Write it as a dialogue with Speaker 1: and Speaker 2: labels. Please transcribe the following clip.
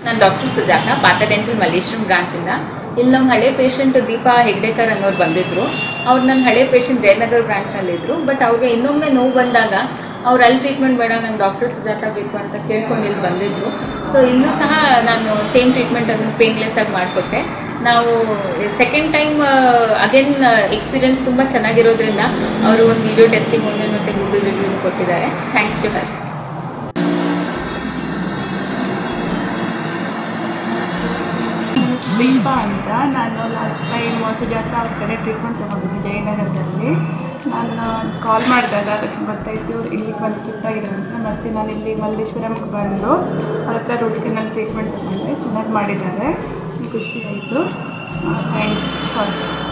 Speaker 1: ನಾನು doctor Sujatha, Partha dental Malleshwaram ಬ್ರಾಂಚಿಂದ. ಇಲ್ಲಿ ನಮ್ಮ ಹಳೆ ಪೇಷಂಟ್ ದೀಪಾ ಹೆಗ್ಡೇಕರ್ ಅನ್ನೋರು ಬಂದಿದ್ದರು. ಅವ್ರು ನನ್ನ ಹಳೆ ಪೇಷಂಟ್ ಜಯನಗರ ಬ್ರಾಂಚ್ನಲ್ಲಿದ್ದರು. ಬಟ್ ಅವ್ರಿಗೆ ಇನ್ನೊಮ್ಮೆ ನೋವು ಬಂದಾಗ ಅವ್ರು ಅಲ್ಲಿ ಟ್ರೀಟ್ಮೆಂಟ್ ಬೇಡ, ನಂಗೆ ಡಾಕ್ಟರ್ ಸುಜಾತ ಬೇಕು ಅಂತ ಕೇಳ್ಕೊಂಡು ಇಲ್ಲಿ ಬಂದಿದ್ದರು. ಸೊ ಇಲ್ಲೂ ಸಹ ನಾನು ಸೇಮ್ ಟ್ರೀಟ್ಮೆಂಟನ್ನು ಪೇನ್ಲೆಸ್ ಆಗಿ ಮಾಡಿಕೊಟ್ಟೆ. ನಾವು ಸೆಕೆಂಡ್ ಟೈಮ್ ಅಗೇನ್ ಎಕ್ಸ್ಪೀರಿಯನ್ಸ್ ತುಂಬ ಚೆನ್ನಾಗಿರೋದ್ರಿಂದ ಅವರು ಒಂದು ವಿಡಿಯೋ ಟೆಸ್ಟಿಂಗ್ ಒಂದು ಮತ್ತು ಗೂಗಲ್ ರಿವ್ಯೂ ಕೊಟ್ಟಿದ್ದಾರೆ. Thanks to her.
Speaker 2: ದೀಪಾ ಅಂತ. ನಾನು ಲಾಸ್ಟ್ ಟೈಮ್ ಸುಜಾತ ಅವ್ರ ಕಡೆ ಟ್ರೀಟ್ಮೆಂಟ್ ತೊಗೊಂಡಿದ್ದೆ ಜಯನಗರದಲ್ಲಿ. ನಾನು ಕಾಲ್ ಮಾಡಿದಾಗ ಅದಕ್ಕೆ ಗೊತ್ತಾಯಿತು ಇಲ್ಲಿಗೆ ಬಂದು ಶಿಫ್ಟಾಗಿದೆ ಅಂತ. ಮತ್ತು ನಾನು ಇಲ್ಲಿ ಮಲ್ಲೇಶ್ವರಂಗೆ ಬಂದು ಅವ್ರ ಹತ್ರ ರೂಟ್ ಕೆನಾಲ್ ಟ್ರೀಟ್ಮೆಂಟ್ ತೊಗೊಂಡೆ. ಚೆನ್ನಾಗಿ ಮಾಡಿದ್ದಾರೆ, ಖುಷಿ ಆಯಿತು. Thanks for